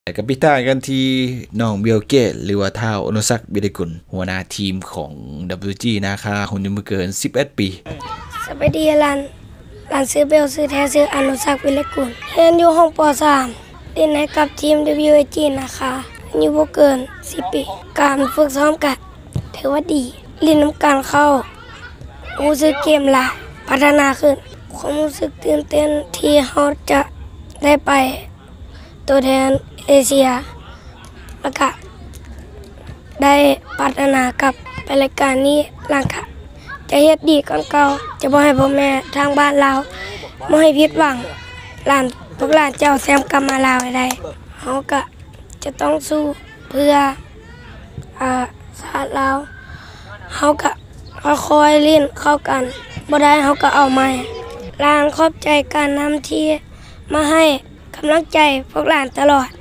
แต่กับพิธากันที่น้องเบลเกตหรือว่าท้าวอนุสักบิดกุลหัวหน้าทีมของ WG นาคาคนอายุเกิน11 ปีสวัสดีหลานซื้อเบลซื้อแท้ซื้ออนุสักบิดกุลเรียนอยู่ห้องป .3 เล่นให้กับทีม WG นะคะอายุบ่เกิน10 ปีการฝึกซ้อมกันถือว่าดีเล่นน้ำการเข้ารู้สึกเกมหลายพัฒนาขึ้นความรู้สึกตื่นเต้นที่เขาจะได้ไปตัวแทนเอเชียแล้วก็ได้พัฒนากับไปรายการนี้หลังค่ะจะเฮ็ดดีก่อนเก่าจะบ่ให้พ่อแม่ทางบ้านเราบ่ให้ผิดหวังพวกหลานเจ้าแซมกลับมาลาวให้ได้เฮาก็จะต้องสู้เพื่อชาติเราเฮาก็ค่อยๆเล่นเข้ากันบ่ได้เฮาก็เอาใหม่ลานขอบใจการนำที่มาให้กำลังใจพวกหลานตลอด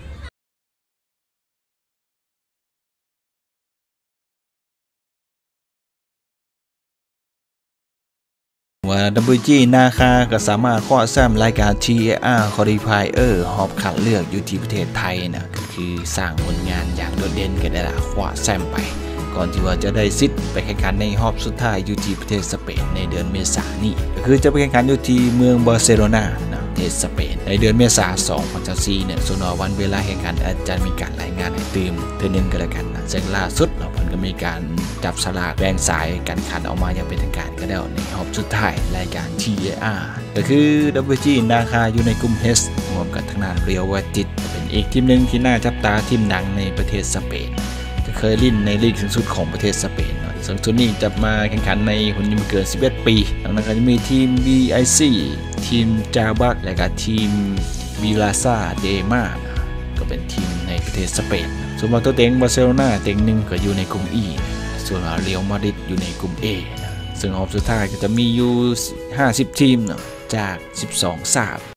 ว่า WG นาคาก็สามารถคว้าแชมป์รายการ TAR Qualifier หอบคัดเลือกอยู่ที่ประเทศไทยนะก็คือสร้างผลงานอย่างโดดเด่นก็ได้ละคว้าแชมป์ไปก่อนที่ว่าจะได้สิทธิ์ไปแข่งขันในรอบสุดท้ายอยู่ที่ประเทศสเปนในเดือนเมษายนนี้ก็คือจะไปแข่งขันอยู่ที่เมืองบาร์เซโลนาประเทศสเปนในเดือนเมษายน2024เนี่ยส่วนวันเวลาแข่งขันอาจจะมีการรายงานให้ตื่มเทื่อนึงก็แล้วกันนะซึ่งล่าสุดเพิ่นก็มีการจับสลากแบ่งสายการขันออกมาอย่างเป็นทางการก็แล้วในรอบสุดท้ายรายการ TAR ก็คือ WG นาคาอยู่ในกลุ่ม H รวมกับทางด้านเรียววัติดเป็นอีกทีมนึงที่น่าจับตาทีมหนังในประเทศสเปนเคยลิ่นในลีกสูงสุดของประเทศสเปนส่วนตัวนี้จะมาแข่งขันในคนอายุเกิน11 ปีดังนั้นก็จะมีทีม BIC ทีมจาบักและก็ทีมวิลาซาเดมาก็เป็นทีมในประเทศสเปนส่วนตัวเต็งบาร์เซโลนาเต็งหนึ่งก็อยู่ในกลุ่ม E ส่วนเรียวมาดริดอยู่ในกลุ่ม A ซึ่งรอบสุดท้ายก็จะมีอยู่50 ทีมจาก12 สาบ